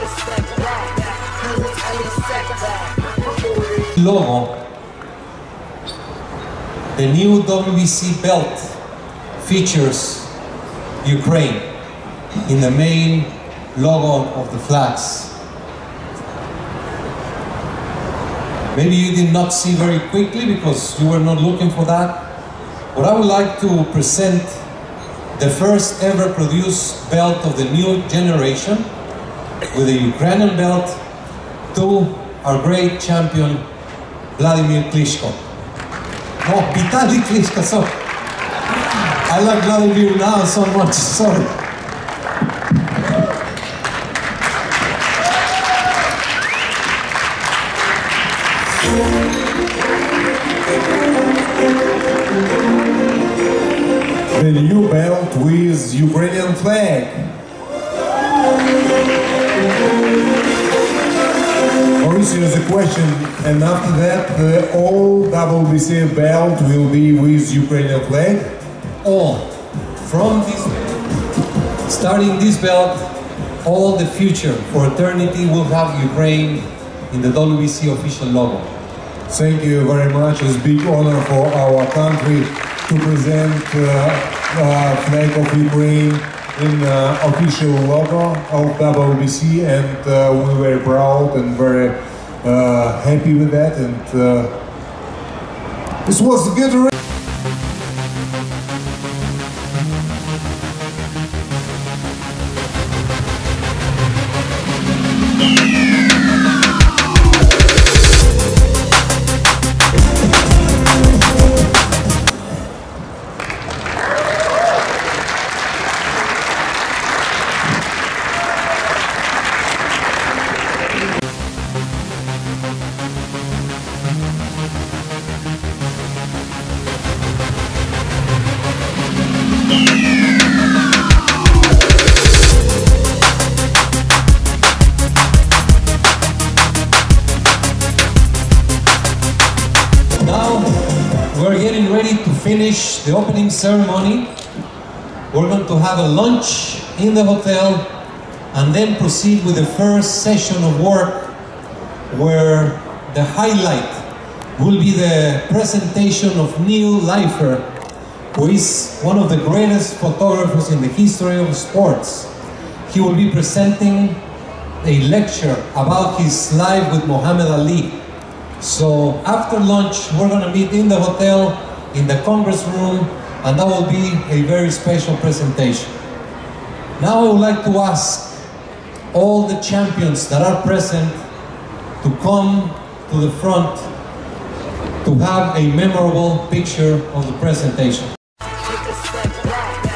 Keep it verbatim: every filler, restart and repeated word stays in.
Logo, the new W B C belt features Ukraine in the main logo of the flags. Maybe you did not see very quickly because you were not looking for that, but I would like to present the first ever produced belt of the new generation with the Ukrainian belt to our great champion Vladimir Klitschko. No, Vitaly Klitschko, sorry. I like Vladimir now so much, sorry. The new belt with Ukrainian flag. Mauricio has a question, and after that, the all W B C belt will be with Ukrainian flag? All. From this belt, starting this belt, all the future for eternity will have Ukraine in the W B C official logo. Thank you very much. It's a big honor for our country to present uh, uh, flag of Ukraine in uh, official logo of W B C, and uh, we're very proud and very uh, happy with that. And uh, this was a good. We're getting ready to finish the opening ceremony. We're going to have a lunch in the hotel and then proceed with the first session of work, where the highlight will be the presentation of Neil Leifer, who is one of the greatest photographers in the history of sports. He will be presenting a lecture about his life with Muhammad Ali. So after lunch, we're going to meet in the hotel, in the Congress room, and that will be a very special presentation. Now I would like to ask all the champions that are present to come to the front to have a memorable picture of the presentation.